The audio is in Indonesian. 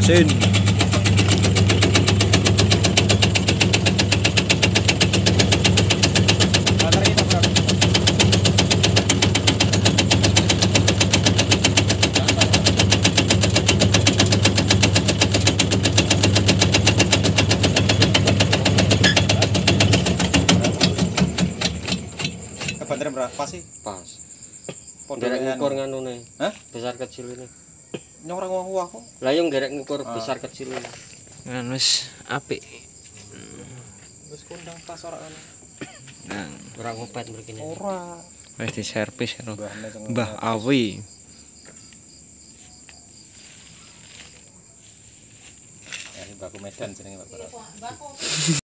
mesin. Baterai berapa sih? Pas. Derek Ngukur nganune. Hah? Besar kecil ini. Nyorang wong aku. Lah yo ngerek ngukur besar kecil ini. Kan wis apik. Wis kondang pas ora ana. Nah, Ora ngopet mriki. Ora. wis diservis karo Mbahne sing Mbah Awi. ya baku Medan jenenge Pak.